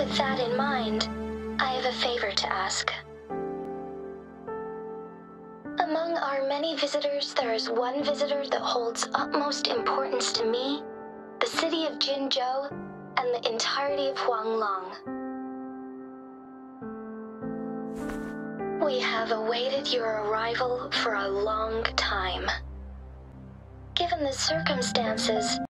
With that in mind, I have a favor to ask. Among our many visitors, there is one visitor that holds utmost importance to me, the city of Jinzhou, and the entirety of Huanglong. We have awaited your arrival for a long time. Given the circumstances,